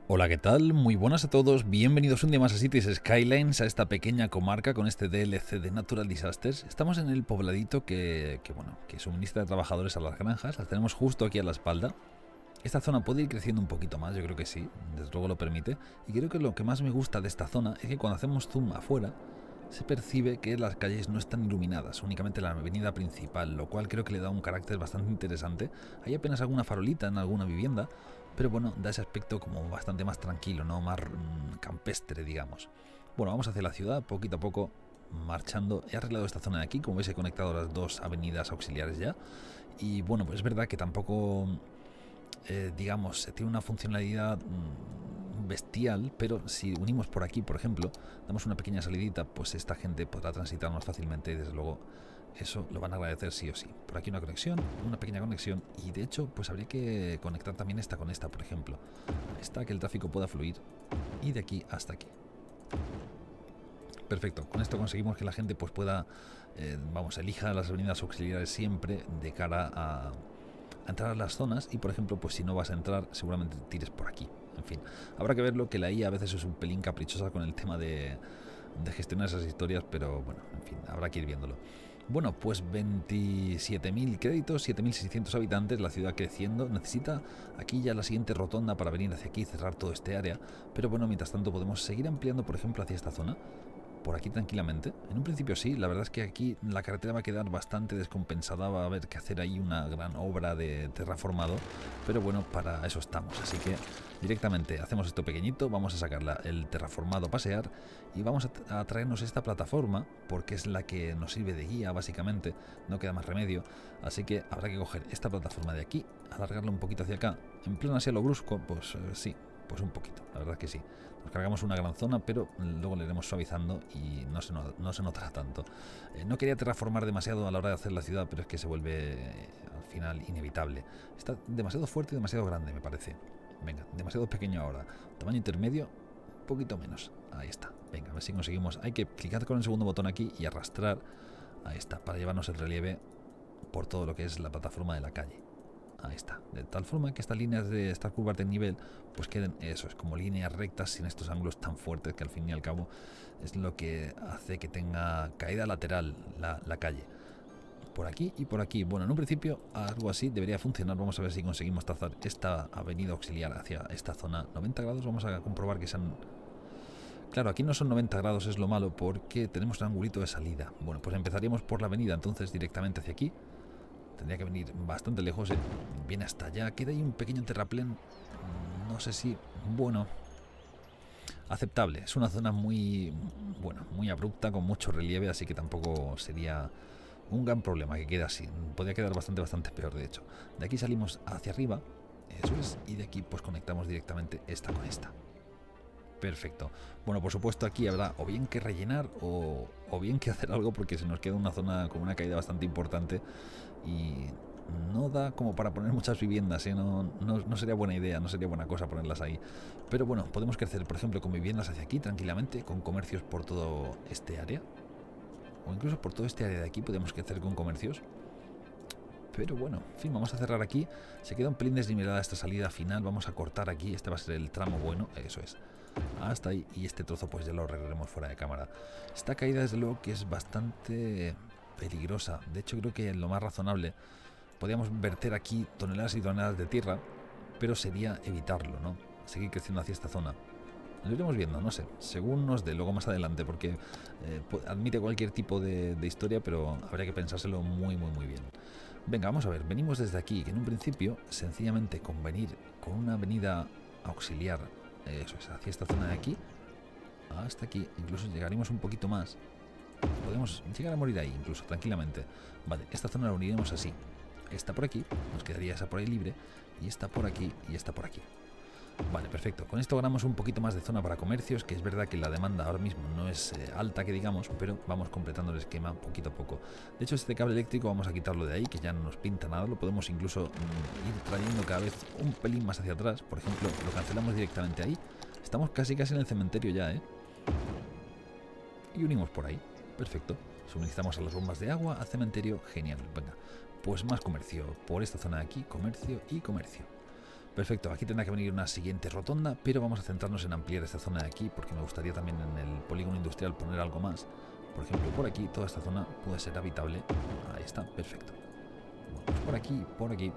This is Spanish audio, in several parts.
Hola, ¿qué tal? Muy buenas a todos, bienvenidos un día más a Cities Skylines, a esta pequeña comarca con este DLC de Natural Disasters. Estamos en el pobladito que suministra trabajadores a las granjas, las tenemos justo aquí a la espalda. Esta zona puede ir creciendo un poquito más, yo creo que sí, desde luego lo permite. Y creo que lo que más me gusta de esta zona es que cuando hacemos zoom afuera, se percibe que las calles no están iluminadas, únicamente la avenida principal, lo cual creo que le da un carácter bastante interesante. Hay apenas alguna farolita en alguna vivienda, pero bueno, da ese aspecto como bastante más tranquilo, ¿no? Más campestre, digamos. Bueno, vamos hacia la ciudad, poquito a poco, marchando. He arreglado esta zona de aquí, como veis he conectado las dos avenidas auxiliares ya. Y bueno, pues es verdad que tampoco, digamos, tiene una funcionalidad bestial, pero si unimos por aquí, por ejemplo, damos una pequeña salidita, pues esta gente podrá transitar más fácilmente y desde luego eso lo van a agradecer sí o sí. Por aquí una conexión, una pequeña conexión, y de hecho pues habría que conectar también esta con esta, por ejemplo. Esta, que el tráfico pueda fluir, y de aquí hasta aquí. Perfecto, con esto conseguimos que la gente pues pueda, elija las avenidas auxiliares siempre de cara a entrar a las zonas, y por ejemplo pues si no vas a entrar seguramente tires por aquí. En fin, habrá que verlo, que la IA a veces es un pelín caprichosa con el tema de gestionar esas historias, pero bueno, en fin, habrá que ir viéndolo. Bueno, pues 27.000 créditos, 7.600 habitantes, la ciudad creciendo. Necesita aquí ya la siguiente rotonda para venir hacia aquí y cerrar todo este área, pero bueno, mientras tanto podemos seguir ampliando, por ejemplo, hacia esta zona. Por aquí tranquilamente. En un principio sí, la verdad es que aquí la carretera va a quedar bastante descompensada, va a haber que hacer ahí una gran obra de terraformado, pero bueno, para eso estamos, así que directamente hacemos esto pequeñito, vamos a sacar el terraformado a pasear y vamos a traernos esta plataforma, porque es la que nos sirve de guía básicamente, no queda más remedio, así que habrá que coger esta plataforma de aquí, alargarla un poquito hacia acá, en pleno así a lo brusco, pues sí, pues un poquito, la verdad que sí. Nos cargamos una gran zona, pero luego le iremos suavizando y no se notará tanto. No quería terraformar demasiado a la hora de hacer la ciudad, pero es que se vuelve al final inevitable. Está demasiado fuerte y demasiado grande, me parece. Venga, demasiado pequeño ahora. Tamaño intermedio, un poquito menos. Ahí está. Venga, a ver si conseguimos. Hay que clicar con el segundo botón aquí y arrastrar. Ahí está, para llevarnos el relieve por todo lo que es la plataforma de la calle. Ahí está, de tal forma que estas líneas de estas curvas de nivel pues queden, eso es, como líneas rectas sin estos ángulos tan fuertes, que al fin y al cabo es lo que hace que tenga caída lateral la calle. Por aquí y por aquí. Bueno, en un principio algo así debería funcionar. Vamos a ver si conseguimos trazar esta avenida auxiliar hacia esta zona. 90 grados, vamos a comprobar que sean... Claro, aquí no son 90 grados, es lo malo, porque tenemos un angulito de salida. Bueno, pues empezaríamos por la avenida, entonces directamente hacia aquí. Tendría que venir bastante lejos, viene hasta allá. Queda ahí un pequeño terraplén, no sé si, bueno, aceptable. Es una zona muy, bueno, muy abrupta, con mucho relieve, así que tampoco sería un gran problema que quede así. Podría quedar bastante peor, de hecho. De aquí salimos hacia arriba, eso es, y de aquí pues conectamos directamente esta con esta. Perfecto. Bueno, por supuesto aquí habrá o bien que rellenar o bien que hacer algo, porque se nos queda una zona con una caída bastante importante y no da como para poner muchas viviendas, ¿eh? No sería buena idea, no sería buena cosa ponerlas ahí. Pero bueno, podemos crecer, por ejemplo, con viviendas hacia aquí tranquilamente, con comercios por todo este área. O incluso por todo este área de aquí podemos crecer con comercios. Pero bueno, en fin, vamos a cerrar aquí. Se queda un pelín desnivelada esta salida final. Vamos a cortar aquí, este va a ser el tramo bueno, eso es. Hasta ahí, y este trozo pues ya lo arreglaremos fuera de cámara. Esta caída desde luego que es bastante peligrosa. De hecho creo que lo más razonable, podríamos verter aquí toneladas y toneladas de tierra, pero sería evitarlo, ¿no? Seguir creciendo hacia esta zona. Lo iremos viendo, no sé, según nos dé luego más adelante, porque admite cualquier tipo de historia, pero habría que pensárselo muy bien. Venga, vamos a ver, venimos desde aquí, que en un principio, sencillamente con venir con una avenida auxiliar, eso es, hacia esta zona de aquí, hasta aquí, incluso llegaremos un poquito más. Podemos llegar a morir ahí, incluso, tranquilamente. Vale, esta zona la uniremos así. Esta por aquí, nos quedaría esa por ahí libre, y esta por aquí, y esta por aquí. Vale, perfecto. Con esto ganamos un poquito más de zona para comercios, que es verdad que la demanda ahora mismo no es alta, que digamos, pero vamos completando el esquema poquito a poco. De hecho, este cable eléctrico vamos a quitarlo de ahí, que ya no nos pinta nada. Lo podemos incluso ir trayendo cada vez un pelín más hacia atrás. Por ejemplo, lo cancelamos directamente ahí. Estamos casi en el cementerio ya, ¿eh? Y unimos por ahí. Perfecto. Suministramos a las bombas de agua, al cementerio. Genial. Venga, pues más comercio. Por esta zona de aquí, comercio y comercio. Perfecto, aquí tendrá que venir una siguiente rotonda, pero vamos a centrarnos en ampliar esta zona de aquí, porque me gustaría también en el polígono industrial poner algo más. Por ejemplo, por aquí, toda esta zona puede ser habitable. Ahí está, perfecto. Bueno, pues por aquí, por aquí.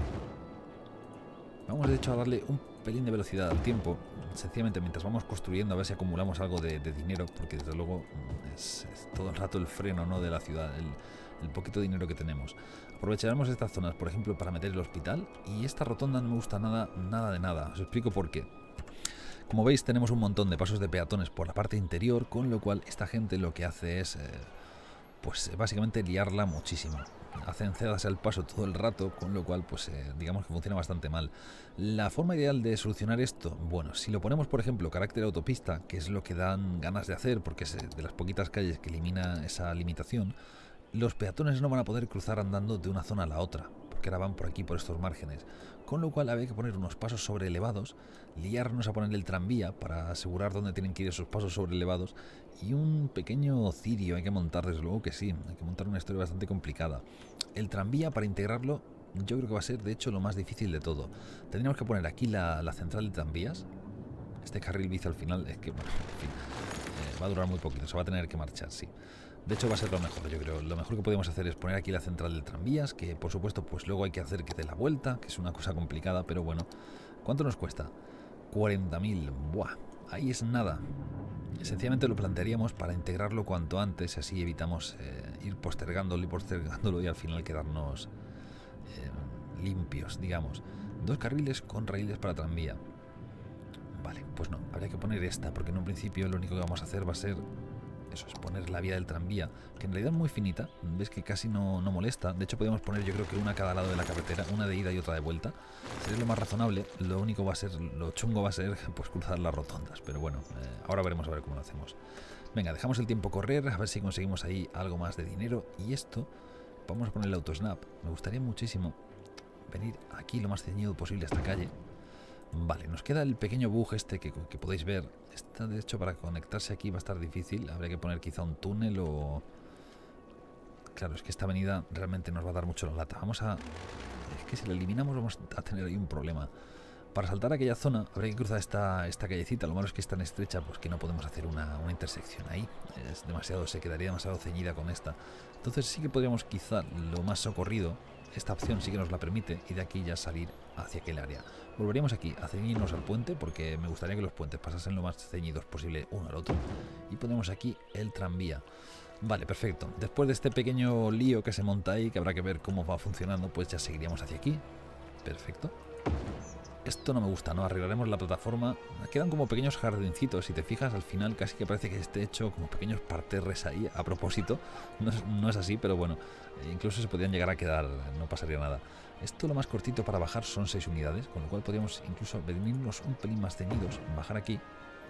Vamos de hecho a darle un pelín de velocidad al tiempo, sencillamente mientras vamos construyendo, a ver si acumulamos algo de dinero, porque desde luego es todo el rato el freno, ¿no?, de la ciudad, el poquito dinero que tenemos. Aprovecharemos estas zonas, por ejemplo, para meter el hospital, y esta rotonda no me gusta nada, nada de nada. Os explico por qué. Como veis, tenemos un montón de pasos de peatones por la parte interior, con lo cual esta gente lo que hace es, pues básicamente liarla muchísimo. Hacen cedas al paso todo el rato, con lo cual pues digamos que funciona bastante mal. La forma ideal de solucionar esto, bueno, si lo ponemos por ejemplo carácter autopista, que es lo que dan ganas de hacer porque es de las poquitas calles que elimina esa limitación, los peatones no van a poder cruzar andando de una zona a la otra, porque ahora van por aquí, por estos márgenes, con lo cual había que poner unos pasos sobre elevados, liarnos a poner el tranvía para asegurar dónde tienen que ir esos pasos sobre elevados, y un pequeño cirio hay que montar, desde luego que sí, hay que montar una historia bastante complicada. El tranvía, para integrarlo, yo creo que va a ser de hecho lo más difícil de todo. Tendríamos que poner aquí la central de tranvías. Este carril bici al final es que, bueno, en fin, va a durar muy poquito, se va a tener que marchar, sí. De hecho va a ser lo mejor, yo creo. Lo mejor que podemos hacer es poner aquí la central de tranvías, que por supuesto pues luego hay que hacer que dé la vuelta, que es una cosa complicada, pero bueno. ¿Cuánto nos cuesta? 40.000. Buah, ahí es nada. Sencillamente lo plantearíamos para integrarlo cuanto antes, así evitamos ir postergándolo y al final quedarnos limpios, digamos. 2 carriles con raíles para tranvía. Vale, pues no, habría que poner esta, porque en un principio lo único que vamos a hacer va a ser eso, es poner la vía del tranvía, que en realidad es muy finita, ves que casi no molesta. De hecho podemos poner yo creo que una a cada lado de la carretera, una de ida y otra de vuelta. Sería lo más razonable. Lo único va a ser, lo chungo va a ser pues cruzar las rotondas, pero bueno, ahora veremos a ver cómo lo hacemos. Venga, dejamos el tiempo correr, a ver si conseguimos ahí algo más de dinero. Y esto, vamos a poner el autosnap. Me gustaría muchísimo venir aquí lo más ceñido posible a esta calle. Vale, nos queda el pequeño bug este que podéis ver. Está de hecho para conectarse aquí va a estar difícil. Habría que poner quizá un túnel o... Claro, es que esta avenida realmente nos va a dar mucho la lata. Vamos a... Es que si la eliminamos vamos a tener ahí un problema. Para saltar a aquella zona habría que cruzar esta callecita. Lo malo es que es tan estrecha pues que no podemos hacer una intersección ahí. Es demasiado, se quedaría demasiado ceñida con esta. Entonces sí que podríamos quizá lo más socorrido. Esta opción sí que nos la permite y de aquí ya salir hacia aquel área. Volveríamos aquí a ceñirnos al puente porque me gustaría que los puentes pasasen lo más ceñidos posible uno al otro. Y ponemos aquí el tranvía. Vale, perfecto. Después de este pequeño lío que se monta ahí, que habrá que ver cómo va funcionando, pues ya seguiríamos hacia aquí. Perfecto. Esto no me gusta, ¿no? Arreglaremos la plataforma. Quedan como pequeños jardincitos. Si te fijas, al final casi que parece que esté hecho como pequeños parterres ahí a propósito. No es así, pero bueno. Incluso se podrían llegar a quedar, no pasaría nada. Esto lo más cortito para bajar son 6 unidades, con lo cual podríamos incluso venirnos un pelín más ceñidos, bajar aquí.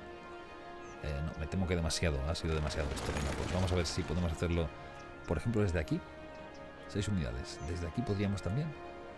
No, me temo que demasiado, ha sido demasiado esto. Venga, pues vamos a ver si podemos hacerlo, por ejemplo, desde aquí. 6 unidades. Desde aquí podríamos también.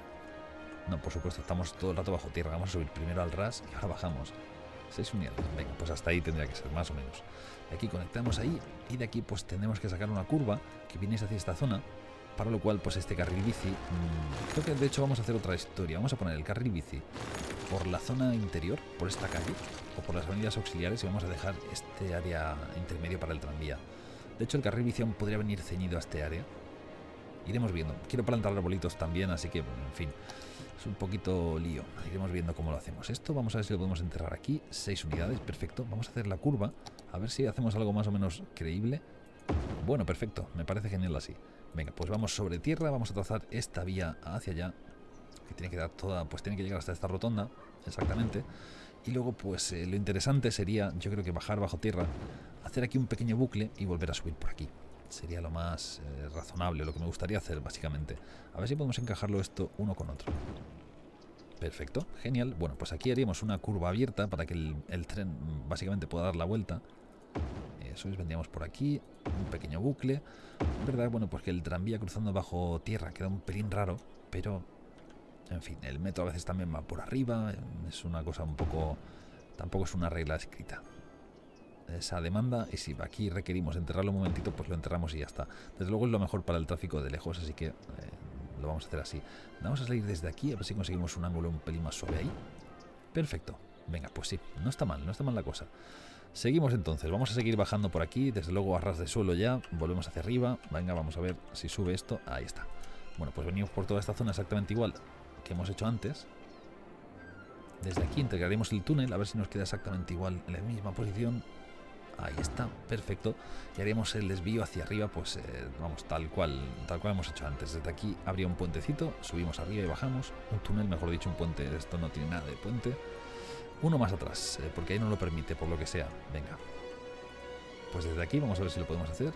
No, por supuesto, estamos todo el rato bajo tierra. Vamos a subir primero al ras y ahora bajamos. 6 unidades. Venga, pues hasta ahí tendría que ser, más o menos. De aquí conectamos ahí y de aquí pues tendremos que sacar una curva que viene hacia esta zona. Para lo cual pues este carril bici, creo que de hecho vamos a hacer otra historia. Vamos a poner el carril bici por la zona interior, por esta calle, o por las avenidas auxiliares y vamos a dejar este área intermedio para el tranvía. De hecho el carril bici aún podría venir ceñido a este área. Iremos viendo. Quiero plantar arbolitos también, así que bueno, en fin. Es un poquito lío. Iremos viendo cómo lo hacemos. Esto vamos a ver si lo podemos enterrar aquí. 6 unidades, perfecto. Vamos a hacer la curva. A ver si hacemos algo más o menos creíble. Bueno, perfecto. Me parece genial así. Venga, pues vamos sobre tierra. Vamos a trazar esta vía hacia allá. Que tiene que dar toda... Pues tiene que llegar hasta esta rotonda. Exactamente. Y luego pues lo interesante sería, yo creo que bajar bajo tierra. Hacer aquí un pequeño bucle y volver a subir por aquí. Sería lo más razonable, lo que me gustaría hacer básicamente. A ver si podemos encajarlo esto uno con otro. Perfecto, genial. Bueno, pues aquí haríamos una curva abierta para que el tren básicamente pueda dar la vuelta. Eso es, vendríamos por aquí, un pequeño bucle. ¿Verdad? Bueno, pues que el tranvía cruzando bajo tierra queda un pelín raro, pero en fin, el metro a veces también va por arriba. Es una cosa un poco... Tampoco es una regla escrita esa demanda, y si aquí requerimos enterrarlo un momentito, pues lo enterramos y ya está. Desde luego es lo mejor para el tráfico de lejos, así que lo vamos a hacer así. Vamos a salir desde aquí, a ver si conseguimos un ángulo un pelín más suave ahí. Perfecto. Venga, pues sí, no está mal la cosa. Seguimos entonces, vamos a seguir bajando por aquí, desde luego a ras de suelo ya, volvemos hacia arriba. Venga, vamos a ver si sube esto. Ahí está. Bueno, pues venimos por toda esta zona exactamente igual que hemos hecho antes. Desde aquí integraremos el túnel, a ver si nos queda exactamente igual en la misma posición. Ahí está, perfecto. Y haríamos el desvío hacia arriba, pues vamos, tal cual hemos hecho antes. Desde aquí habría un puentecito, subimos arriba y bajamos. Un túnel, mejor dicho, un puente. Esto no tiene nada de puente. Uno más atrás, porque ahí no lo permite, por lo que sea. Venga. Pues desde aquí vamos a ver si lo podemos hacer.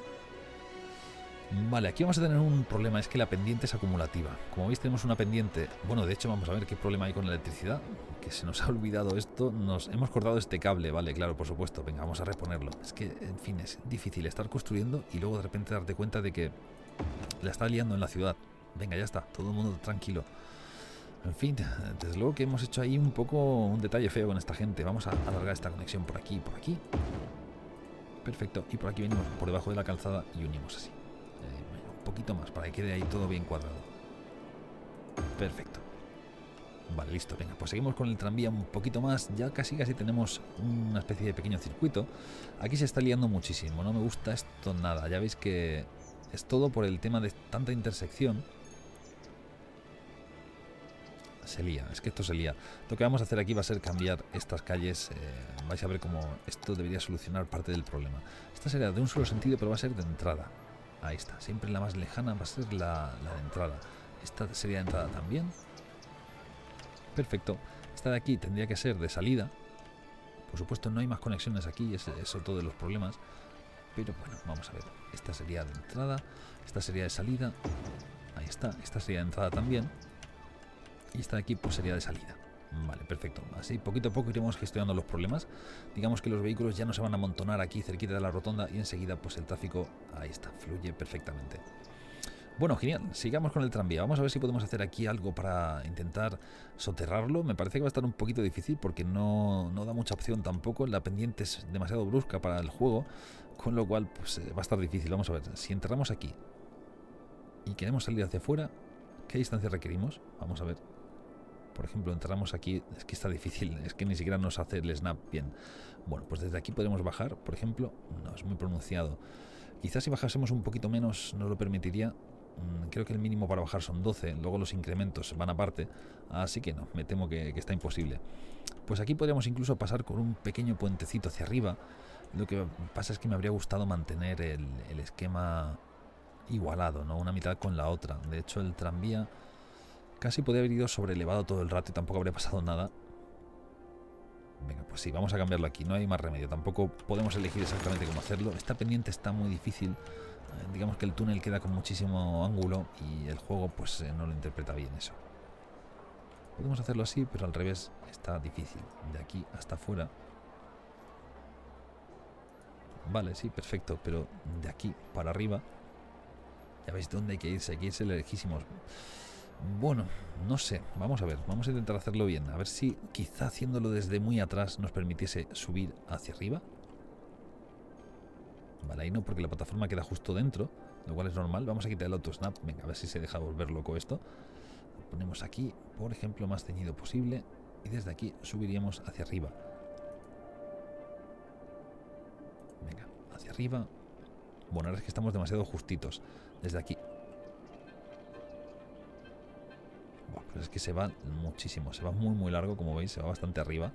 Vale, aquí vamos a tener un problema, es que la pendiente es acumulativa. Como veis tenemos una pendiente, bueno, de hecho vamos a ver qué problema hay con la electricidad, que se nos ha olvidado esto, nos hemos cortado este cable, vale, claro, por supuesto, venga, vamos a reponerlo. Es que, en fin, es difícil estar construyendo y luego de repente darte cuenta de que la está liando en la ciudad. Venga, ya está, todo el mundo tranquilo. En fin, desde luego que hemos hecho ahí un poco un detalle feo con esta gente. Vamos a alargar esta conexión por aquí y por aquí. Perfecto, y por aquí venimos por debajo de la calzada y unimos así. Un poquito más para que quede ahí todo bien cuadrado. Perfecto. Vale, listo, venga, pues seguimos con el tranvía un poquito más. Ya casi tenemos una especie de pequeño circuito. Aquí se está liando muchísimo, no me gusta esto nada. Ya veis que es todo por el tema de tanta intersección. Se lía, es que esto se lía. Lo que vamos a hacer aquí va a ser cambiar estas calles. Vais a ver cómo esto debería solucionar parte del problema. Esta sería de un solo sentido, pero va a ser de entrada. Ahí está, siempre la más lejana va a ser la de entrada. Esta sería de entrada también. Perfecto. Esta de aquí tendría que ser de salida. Por supuesto no hay más conexiones aquí, es otro de los problemas. Pero bueno, vamos a ver. Esta sería de entrada, esta sería de salida. Ahí está, esta sería de entrada también. Y esta de aquí pues sería de salida. Vale, perfecto. Así poquito a poco iremos gestionando los problemas. Digamos que los vehículos ya no se van a amontonar aquí cerquita de la rotonda y enseguida pues el tráfico, ahí está, fluye perfectamente. Bueno, genial. Sigamos con el tranvía. Vamos a ver si podemos hacer aquí algo para intentar soterrarlo. Me parece que va a estar un poquito difícil porque no da mucha opción tampoco. La pendiente es demasiado brusca para el juego, con lo cual pues va a estar difícil. Vamos a ver, si enterramos aquí y queremos salir hacia afuera, ¿qué distancia requerimos? Vamos a ver. Por ejemplo, entramos aquí, es que está difícil, es que ni siquiera nos hace el snap bien. Bueno, pues desde aquí podemos bajar, por ejemplo, no es muy pronunciado. Quizás si bajásemos un poquito menos nos lo permitiría. Creo que el mínimo para bajar son 12, luego los incrementos van aparte, así que no, me temo que está imposible. Pues aquí podríamos incluso pasar con un pequeño puentecito hacia arriba. Lo que pasa es que me habría gustado mantener el esquema igualado, ¿no? Una mitad con la otra. De hecho, el tranvía casi podría haber ido sobrelevado todo el rato y tampoco habría pasado nada. Venga, pues sí, vamos a cambiarlo aquí, no hay más remedio. Tampoco podemos elegir exactamente cómo hacerlo. Esta pendiente está muy difícil. Digamos que el túnel queda con muchísimo ángulo y el juego pues no lo interpreta bien eso. Podemos hacerlo así, pero al revés está difícil. De aquí hasta afuera. Vale, sí, perfecto, pero de aquí para arriba. Ya veis dónde hay que irse lejísimos. Bueno, no sé, vamos a ver, vamos a intentar hacerlo bien, a ver si quizá haciéndolo desde muy atrás nos permitiese subir hacia arriba. Vale, ahí no, porque la plataforma queda justo dentro, lo cual es normal. Vamos a quitar el auto-snap, venga, a ver si se deja volver loco esto. Lo ponemos aquí, por ejemplo, más ceñido posible, y desde aquí subiríamos hacia arriba. Venga, hacia arriba. Bueno, ahora es que estamos demasiado justitos, desde aquí. Pero es que se va muchísimo, se va muy largo, como veis, se va bastante arriba.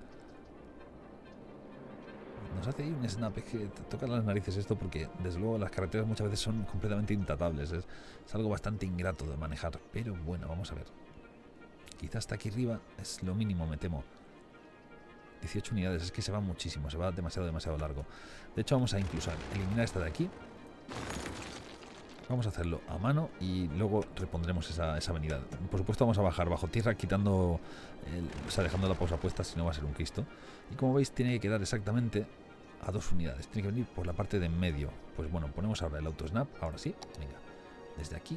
Nos hace ahí un snap, es que te tocan las narices esto porque desde luego las carreteras muchas veces son completamente intratables, es algo bastante ingrato de manejar, pero bueno, vamos a ver. Quizás hasta aquí arriba es lo mínimo, me temo. 18 unidades, es que se va muchísimo, se va demasiado largo. De hecho vamos a incluso eliminar esta de aquí. Vamos a hacerlo a mano y luego repondremos esa avenida. Por supuesto vamos a bajar bajo tierra quitando, o sea, dejando la pausa puesta, si no va a ser un Cristo. Y como veis tiene que quedar exactamente a 2 unidades. Tiene que venir por la parte de en medio. Pues bueno, ponemos ahora el auto-snap, ahora sí. Venga, desde aquí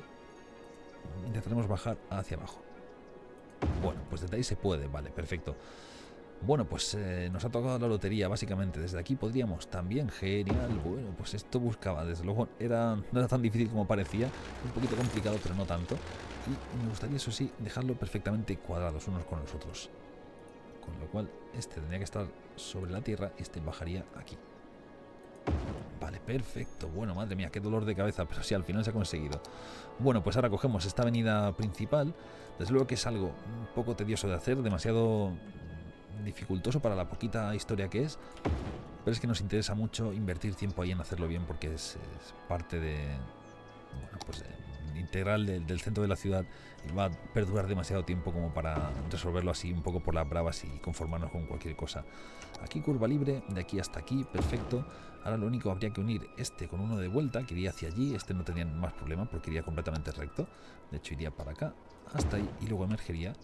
intentaremos bajar hacia abajo. Bueno, pues desde ahí se puede, vale, perfecto. Bueno, pues nos ha tocado la lotería, básicamente. Desde aquí podríamos también, genial. Bueno, pues esto buscaba, desde luego, no era tan difícil como parecía. Un poquito complicado, pero no tanto. Y me gustaría, eso sí, dejarlo perfectamente cuadrados unos con los otros. Con lo cual, este tendría que estar sobre la tierra y este bajaría aquí. Vale, perfecto. Bueno, madre mía, qué dolor de cabeza, pero sí, al final se ha conseguido. Bueno, pues ahora cogemos esta avenida principal. Desde luego que es algo un poco tedioso de hacer, demasiado dificultoso para la poquita historia que es, pero es que nos interesa mucho invertir tiempo ahí en hacerlo bien porque es parte de, bueno, pues integral del centro de la ciudad y va a perdurar demasiado tiempo como para resolverlo así un poco por las bravas y conformarnos con cualquier cosa. Aquí curva libre, de aquí hasta aquí, perfecto. Ahora lo único, habría que unir este con uno de vuelta, que iría hacia allí. Este no tendría más problema porque iría completamente recto. De hecho iría para acá, hasta ahí, y luego emergería.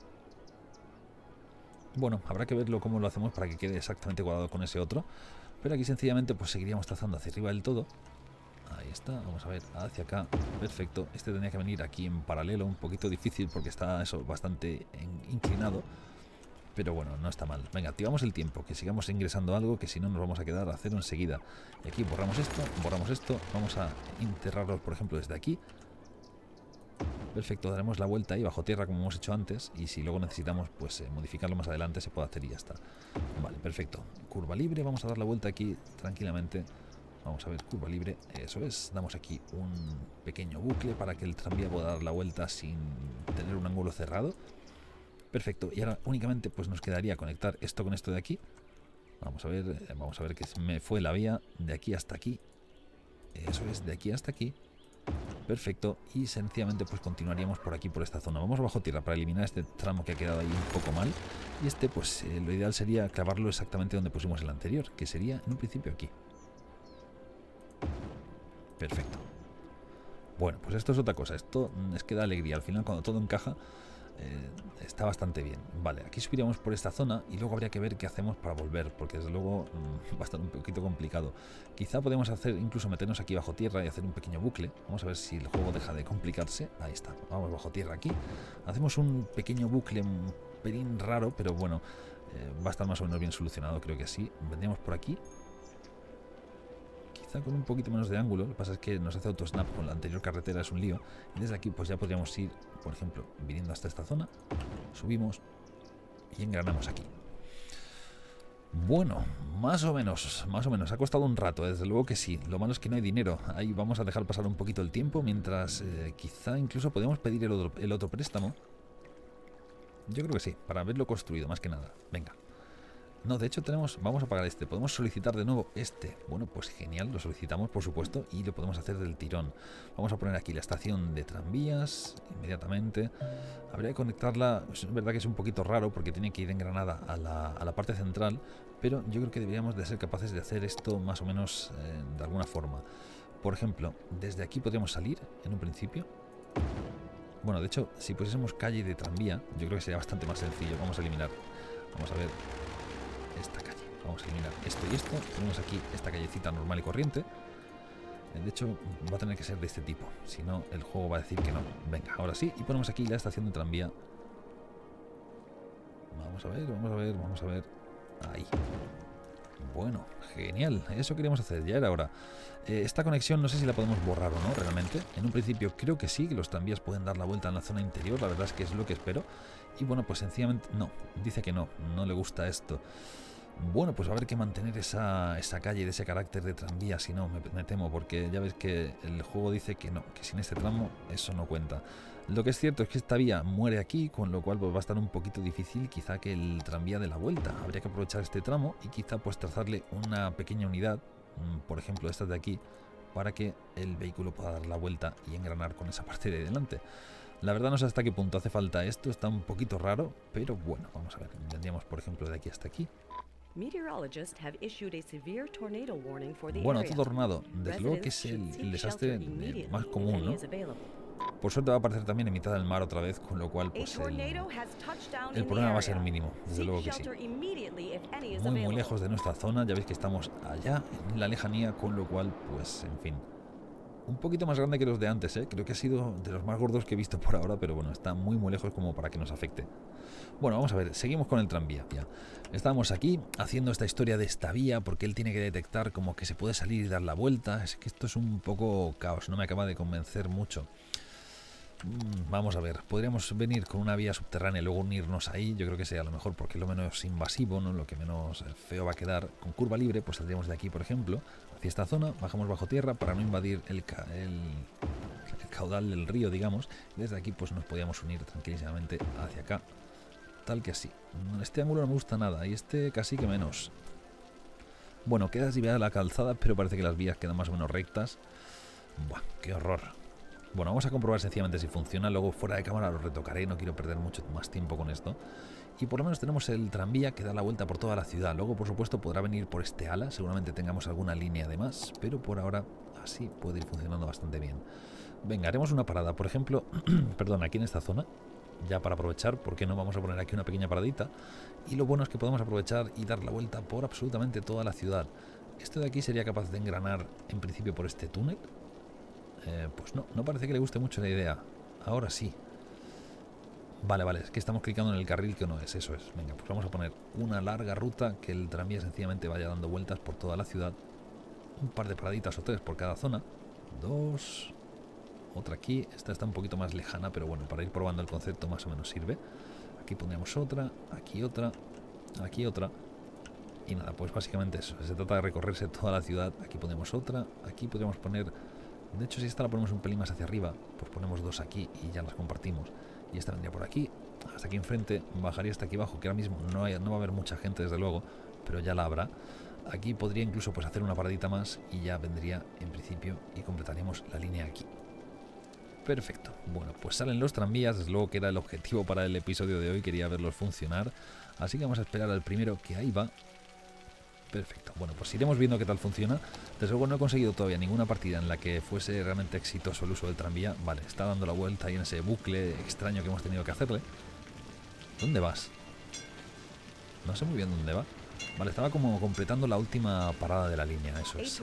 Bueno, habrá que verlo cómo lo hacemos para que quede exactamente cuadrado con ese otro. Pero aquí sencillamente pues seguiríamos trazando hacia arriba del todo. Ahí está, vamos a ver, hacia acá, perfecto. Este tendría que venir aquí en paralelo, un poquito difícil porque está eso bastante inclinado. Pero bueno, no está mal. Venga, activamos el tiempo, que sigamos ingresando algo, que si no nos vamos a quedar a cero enseguida. Y aquí borramos esto, vamos a enterrarlo, por ejemplo, desde aquí. Perfecto, daremos la vuelta ahí bajo tierra como hemos hecho antes y si luego necesitamos pues modificarlo más adelante se puede hacer y ya está. Vale, perfecto. Curva libre, vamos a dar la vuelta aquí tranquilamente. Vamos a ver, curva libre, eso es. Damos aquí un pequeño bucle para que el tranvía pueda dar la vuelta sin tener un ángulo cerrado. Perfecto, y ahora únicamente pues nos quedaría conectar esto con esto de aquí. Vamos a ver que me fue la vía de aquí hasta aquí. Eso es, de aquí hasta aquí. Perfecto, y sencillamente pues continuaríamos por aquí, por esta zona. Vamos bajo tierra para eliminar este tramo que ha quedado ahí un poco mal. Y este pues lo ideal sería clavarlo exactamente donde pusimos el anterior, que sería en un principio aquí. Perfecto. Bueno, pues esto es otra cosa, esto es que da alegría. Al final cuando todo encaja está bastante bien. Vale, aquí subiríamos por esta zona y luego habría que ver qué hacemos para volver, porque desde luego va a estar un poquito complicado. Quizá podemos hacer, incluso meternos aquí bajo tierra y hacer un pequeño bucle. Vamos a ver si el juego deja de complicarse. Ahí está, vamos bajo tierra aquí. Hacemos un pequeño bucle, un pelín raro, pero bueno, va a estar más o menos bien solucionado, creo que así. Vendríamos por aquí. Quizá con un poquito menos de ángulo, lo que pasa es que nos hace autosnap con la anterior carretera, es un lío. Y desde aquí pues ya podríamos ir, por ejemplo, viniendo hasta esta zona, subimos y engranamos aquí. Bueno, más o menos, ha costado un rato, desde luego que sí. Lo malo es que no hay dinero, ahí vamos a dejar pasar un poquito el tiempo, mientras quizá incluso podemos pedir el otro préstamo. Yo creo que sí, para verlo construido, más que nada. Venga. No, de hecho vamos a pagar este. Podemos solicitar de nuevo este. Bueno, pues genial, lo solicitamos por supuesto y lo podemos hacer del tirón. Vamos a poner aquí la estación de tranvías inmediatamente. Habría que conectarla, es verdad que es un poquito raro porque tiene que ir engranada a la parte central, pero yo creo que deberíamos de ser capaces de hacer esto más o menos de alguna forma. Por ejemplo, desde aquí podríamos salir en un principio. Bueno, de hecho, si pusiésemos calle de tranvía, yo creo que sería bastante más sencillo. Vamos a eliminar, vamos a ver esta calle, vamos a eliminar esto y esto. Tenemos aquí esta callecita normal y corriente. De hecho va a tener que ser de este tipo, si no el juego va a decir que no. Venga, ahora sí, y ponemos aquí la estación de tranvía. Vamos a ver. Ahí. Bueno, genial, eso queríamos hacer, ya era hora. Esta conexión no sé si la podemos borrar o no realmente. En un principio creo que sí, que los tranvías pueden dar la vuelta en la zona interior, la verdad es que es lo que espero. Y bueno, pues sencillamente no, dice que no le gusta esto. Bueno, pues va a haber que mantener esa calle de ese carácter de tranvía, si no, me temo, porque ya ves que el juego dice que no, que sin este tramo eso no cuenta. Lo que es cierto es que esta vía muere aquí, con lo cual pues, va a estar un poquito difícil quizá que el tranvía de la vuelta. Habría que aprovechar este tramo y quizá pues trazarle una pequeña unidad, por ejemplo estas de aquí, para que el vehículo pueda dar la vuelta y engranar con esa parte de delante. La verdad no sé hasta qué punto hace falta esto, está un poquito raro, pero bueno, vamos a ver. Tendríamos por ejemplo de aquí hasta aquí. Bueno, todo tornado, desde luego que es el desastre más común, ¿no? Por suerte va a aparecer también en mitad del mar otra vez, con lo cual pues el problema va a ser mínimo, desde luego que sí. Muy lejos de nuestra zona, ya veis que estamos allá en la lejanía, con lo cual pues en fin, Un poquito más grande que los de antes, ¿eh? Creo que ha sido de los más gordos que he visto por ahora, pero bueno, está muy lejos como para que nos afecte. Bueno, vamos a ver, seguimos con el tranvía. Ya. Estábamos aquí haciendo esta historia de esta vía, porque él tiene que detectar como que se puede salir y dar la vuelta. Es que esto es un poco caos, no me acaba de convencer mucho. Vamos a ver, podríamos venir con una vía subterránea y luego unirnos ahí. Yo creo que sería lo mejor porque es lo menos invasivo, ¿no? Lo que menos feo va a quedar. Con curva libre, pues saldríamos de aquí, por ejemplo, hacia esta zona, bajamos bajo tierra para no invadir el caudal del río, digamos. Y desde aquí pues nos podíamos unir tranquilamente hacia acá, tal que así. Este ángulo no me gusta nada y este casi que menos. Bueno, queda desviada la calzada, pero parece que las vías quedan más o menos rectas. Buah, qué horror. Bueno, vamos a comprobar sencillamente si funciona. Luego fuera de cámara lo retocaré, no quiero perder mucho más tiempo con esto. Y por lo menos tenemos el tranvía que da la vuelta por toda la ciudad. Luego, por supuesto, podrá venir por este ala. Seguramente tengamos alguna línea de más, pero por ahora así puede ir funcionando bastante bien. Venga, haremos una parada, por ejemplo, perdón, aquí en esta zona. Ya para aprovechar, ¿por qué no? Vamos a poner aquí una pequeña paradita. Y lo bueno es que podemos aprovechar y dar la vuelta por absolutamente toda la ciudad. Esto de aquí sería capaz de engranar en principio por este túnel. Pues no, no parece que le guste mucho la idea. Ahora sí. Vale, vale, es que estamos clicando en el carril que no es, eso es. Venga, pues vamos a poner una larga ruta que el tranvía sencillamente vaya dando vueltas por toda la ciudad. Un par de paraditas o 3 por cada zona. 2. Otra aquí. Esta está un poquito más lejana, pero bueno, para ir probando el concepto más o menos sirve. Aquí pondríamos otra, aquí otra, aquí otra. Y nada, pues básicamente eso. Se trata de recorrerse toda la ciudad. Aquí ponemos otra, aquí podríamos poner... De hecho, si esta la ponemos un pelín más hacia arriba, pues ponemos 2 aquí y ya las compartimos. Y esta vendría por aquí, hasta aquí enfrente, bajaría hasta aquí abajo, que ahora mismo no va a haber mucha gente desde luego, pero ya la habrá. Aquí podría incluso pues hacer una paradita más y ya vendría en principio y completaríamos la línea aquí. Perfecto. Bueno, pues salen los tranvías, desde luego que era el objetivo para el episodio de hoy, quería verlos funcionar. Así que vamos a esperar al primero que ahí va. Perfecto, bueno, pues iremos viendo qué tal funciona. Desde luego no he conseguido todavía ninguna partida en la que fuese realmente exitoso el uso del tranvía. Vale, está dando la vuelta ahí en ese bucle extraño que hemos tenido que hacerle. ¿Dónde vas? No sé muy bien dónde va. Vale, estaba como completando la última parada de la línea, eso es.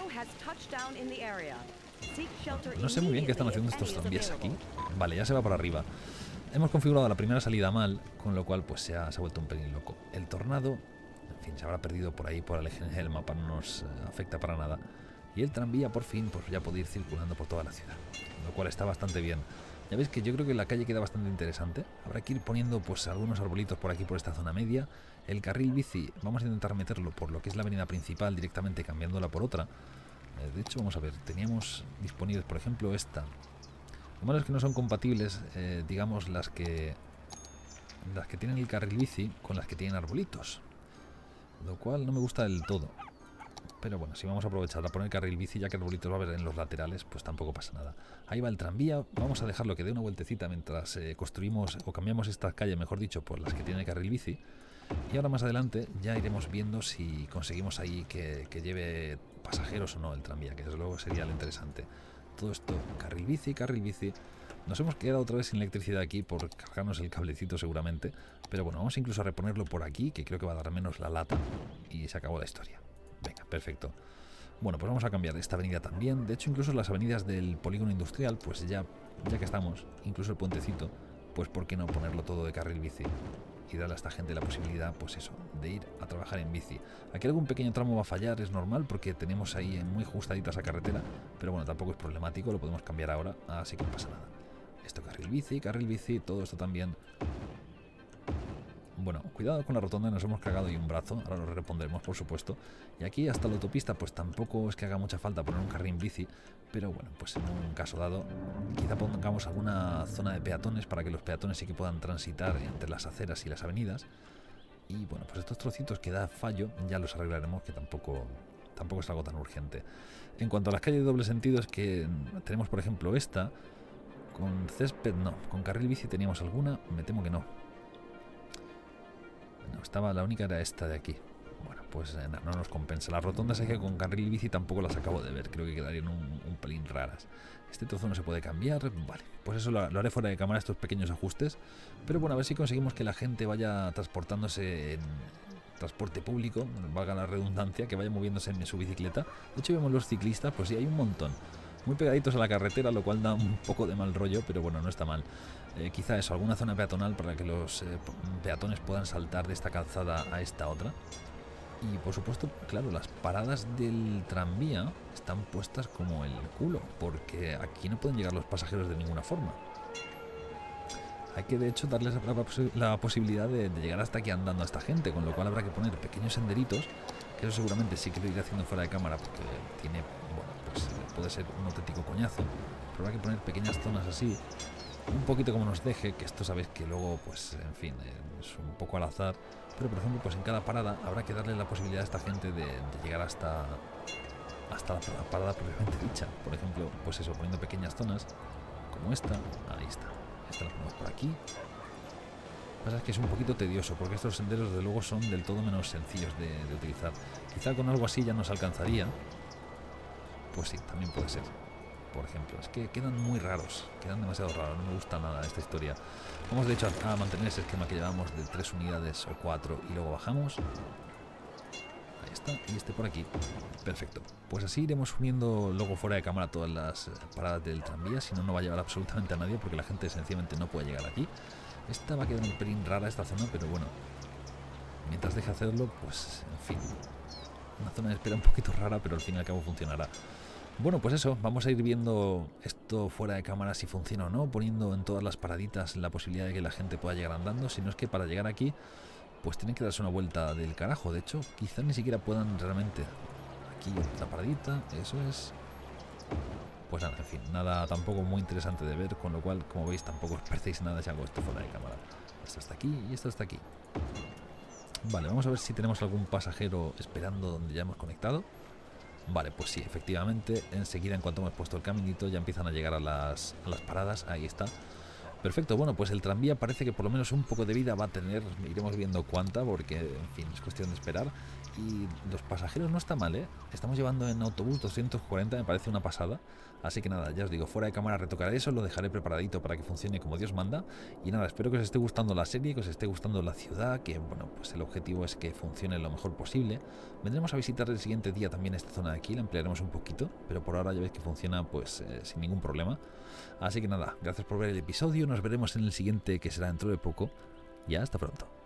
No sé muy bien qué están haciendo estos tranvías aquí. Vale, ya se va para arriba. Hemos configurado la primera salida mal, con lo cual pues se ha vuelto un pelín loco. El tornado... En fin, se habrá perdido por ahí, por el eje del mapa, no nos afecta para nada. Y el tranvía, por fin, pues ya puede ir circulando por toda la ciudad, lo cual está bastante bien. Ya veis que yo creo que la calle queda bastante interesante. Habrá que ir poniendo pues algunos arbolitos por aquí, por esta zona media. El carril bici, vamos a intentar meterlo por lo que es la avenida principal, directamente cambiándola por otra. De hecho, vamos a ver, teníamos disponibles, por ejemplo, esta. Lo malo es que no son compatibles, digamos, las que tienen el carril bici con las que tienen arbolitos. Lo cual no me gusta del todo. Pero bueno, si vamos a aprovechar a poner carril bici, ya que arbolitos va a haber en los laterales, pues tampoco pasa nada. Ahí va el tranvía, vamos a dejarlo que dé una vueltecita mientras construimos o cambiamos esta calle, mejor dicho, por las que tiene carril bici. Y ahora más adelante ya iremos viendo si conseguimos ahí que lleve pasajeros o no el tranvía, que desde luego sería lo interesante. Todo esto, carril bici, carril bici. Nos hemos quedado otra vez sin electricidad aquí por cargarnos el cablecito seguramente. Pero bueno, vamos incluso a reponerlo por aquí, que creo que va a dar menos la lata. Y se acabó la historia. Venga, perfecto. Bueno, pues vamos a cambiar esta avenida también. De hecho, incluso las avenidas del polígono industrial, pues ya que estamos, incluso el puentecito, pues ¿por qué no ponerlo todo de carril bici? Y darle a esta gente la posibilidad, pues eso, de ir a trabajar en bici. Aquí algún pequeño tramo va a fallar, es normal, porque tenemos ahí muy ajustadita esa carretera. Pero bueno, tampoco es problemático, lo podemos cambiar ahora, así que no pasa nada. Esto carril bici, todo esto también. Bueno, cuidado con la rotonda, nos hemos cagado y un brazo, ahora lo repondremos por supuesto. Y aquí hasta la autopista pues tampoco es que haga mucha falta poner un carril bici, pero bueno, pues en un caso dado quizá pongamos alguna zona de peatones para que los peatones sí que puedan transitar entre las aceras y las avenidas. Y bueno, pues estos trocitos que da fallo ya los arreglaremos, que tampoco es algo tan urgente. En cuanto a las calles de doble sentido, es que tenemos por ejemplo esta. Con césped no, con carril bici teníamos alguna, me temo que no. No, la única era esta de aquí. Bueno, pues no nos compensa. Las rotondas es que con carril bici tampoco las acabo de ver, creo que quedarían un pelín raras. Este trozo no se puede cambiar, vale, pues eso lo haré fuera de cámara, estos pequeños ajustes. Pero bueno, a ver si conseguimos que la gente vaya transportándose en transporte público, valga la redundancia, que vaya moviéndose en su bicicleta. De hecho vemos los ciclistas, pues sí, hay un montón. muy pegaditos a la carretera, lo cual da un poco de mal rollo, pero bueno, no está mal. Quizá eso, alguna zona peatonal para que los peatones puedan saltar de esta calzada a esta otra. Y por supuesto, claro, las paradas del tranvía están puestas como el culo, porque aquí no pueden llegar los pasajeros de ninguna forma. Hay que de hecho darles la posibilidad de llegar hasta aquí andando a esta gente, con lo cual habrá que poner pequeños senderitos, que eso seguramente sí que lo iré haciendo fuera de cámara, porque tiene, bueno, pues puede ser un auténtico coñazo, pero habrá que poner pequeñas zonas así, un poquito como nos deje, que esto sabéis que luego, pues en fin, es un poco al azar, pero por ejemplo, pues en cada parada habrá que darle la posibilidad a esta gente de llegar hasta la parada propiamente dicha. Por ejemplo, pues eso, poniendo pequeñas zonas como esta, ahí está. Esta la ponemos por aquí. Lo que pasa es que es un poquito tedioso, porque estos senderos de luego son del todo menos sencillos de utilizar. Quizá con algo así ya nos alcanzaría. Pues sí, también puede ser. Por ejemplo, es que quedan muy raros, quedan demasiado raros, no me gusta nada esta historia. Vamos de hecho a mantener ese esquema que llevamos de 3 unidades o 4 y luego bajamos. Ahí está, y este por aquí. Perfecto. Pues así iremos uniendo luego fuera de cámara todas las paradas del tranvía, si no, no va a llevar absolutamente a nadie porque la gente sencillamente no puede llegar aquí. Esta va a quedar un pelín rara esta zona, pero bueno, mientras deje hacerlo, pues en fin. Una zona de espera un poquito rara, pero al fin y al cabo funcionará. Bueno, pues eso, vamos a ir viendo esto fuera de cámara si funciona o no, poniendo en todas las paraditas la posibilidad de que la gente pueda llegar andando, si no es que para llegar aquí pues tienen que darse una vuelta del carajo. De hecho, quizás ni siquiera puedan realmente. Aquí otra paradita, eso es. Pues nada, en fin, nada tampoco muy interesante de ver, con lo cual, como veis, tampoco os perdéis nada si hago esto fuera de cámara. Esto está aquí y esto está aquí. Vale, vamos a ver si tenemos algún pasajero esperando donde ya hemos conectado. Vale, pues sí, efectivamente, enseguida en cuanto hemos puesto el caminito ya empiezan a llegar a las paradas, ahí está. Perfecto, bueno, pues el tranvía parece que por lo menos un poco de vida va a tener, iremos viendo cuánta, porque en fin, es cuestión de esperar. Y los pasajeros no está mal, ¿eh? Estamos llevando en autobús 240, me parece una pasada. Así que nada, ya os digo, fuera de cámara retocaré eso, lo dejaré preparadito para que funcione como Dios manda. Y nada, espero que os esté gustando la serie, que os esté gustando la ciudad, que bueno, pues el objetivo es que funcione lo mejor posible. Vendremos a visitar el siguiente día también esta zona de aquí, la ampliaremos un poquito, pero por ahora ya veis que funciona pues sin ningún problema. Así que nada, gracias por ver el episodio, nos veremos en el siguiente que será dentro de poco y hasta pronto.